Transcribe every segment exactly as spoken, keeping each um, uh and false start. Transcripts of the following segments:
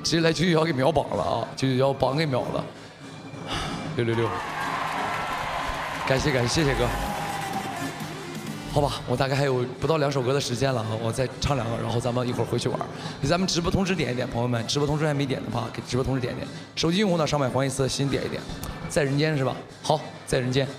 直接来九九幺给秒榜了啊！九九幺榜给秒了，六六六，感谢感谢，谢谢哥。好吧，我大概还有不到两首歌的时间了啊，我再唱两个，然后咱们一会儿回去玩。给咱们直播同时点一点，朋友们，直播同时还没点的话，给直播同时点一点。手机用户呢，上面黄一丝新点一点，在人间是吧？好，在人间。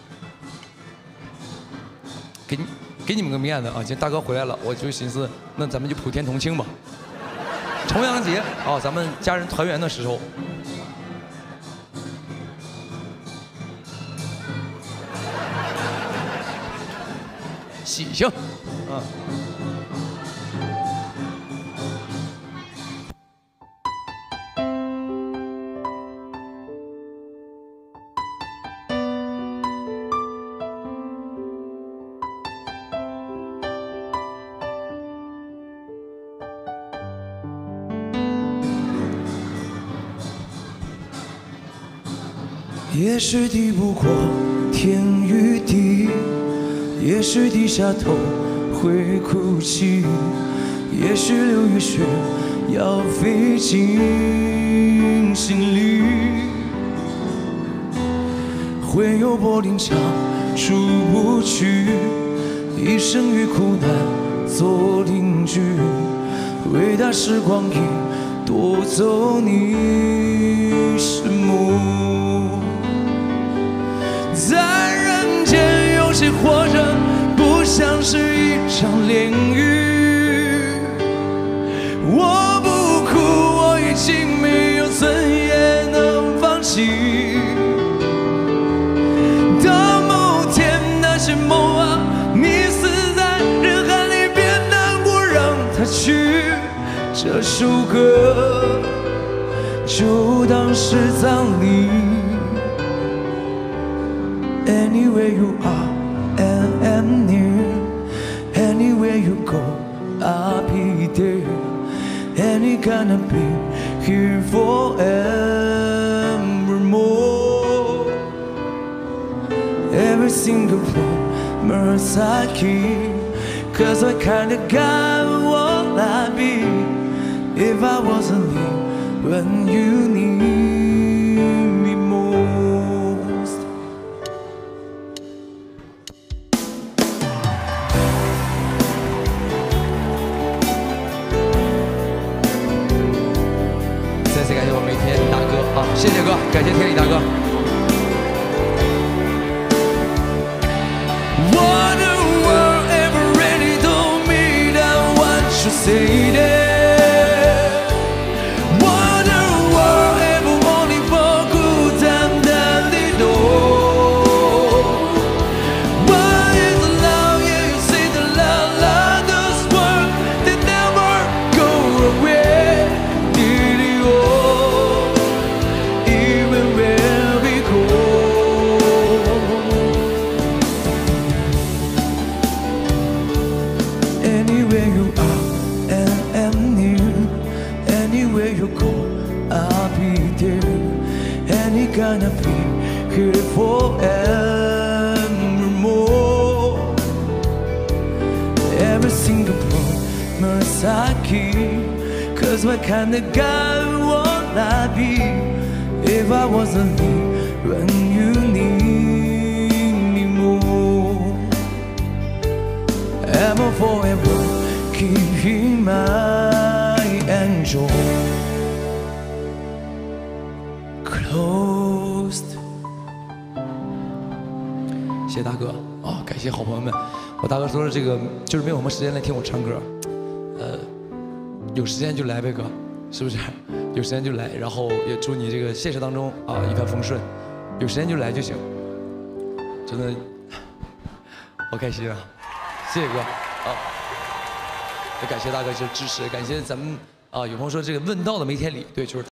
给你给你们个面子啊！今天大哥回来了，我就寻思，那咱们就普天同庆吧。重阳节啊，咱们家人团圆的时候。喜庆，嗯。 也许抵不过天与地，也许低下头会哭泣，也许六月雪要飞进心里，会有柏林墙出不去，一生与苦难做邻居，伟大时光已夺走你是梦。在人间有些活着不像是一场炼狱，我不哭，我已经没有尊严能放弃。到某天那些梦啊，你死在人海里，别难过，让它去。这首歌就当是葬礼。Anywhere you are and am near, anywhere you go, I'll be there. And it's gonna be here forevermore. Every single promise I keep, 'cause what kind of guy would I be if I wasn't here when you need me most? 谢谢哥，感谢天理大哥。 What the world ever really told me that what you say there. What the world ever wanted for good time that they know. What is love? Yeah, you say the love, love does work, they never go away. Did you Anywhere you are and am near, anywhere you go, I'll be there. And it's gonna be here forevermore. Every single promise I keep, 'cause what kind of guy would I be if I wasn't here when you need me more? Am I forever keeping my angel closed? 谢谢大哥啊，感谢好朋友们。我大哥说的这个就是没有什么时间来听我唱歌，呃，有时间就来呗，哥，是不是？有时间就来，然后也祝你这个现实当中啊一帆风顺，有时间就来就行。真的，好开心啊！谢谢哥啊，也感谢大哥这支持，感谢咱们啊有朋友说这个问道的没天理，对，就是。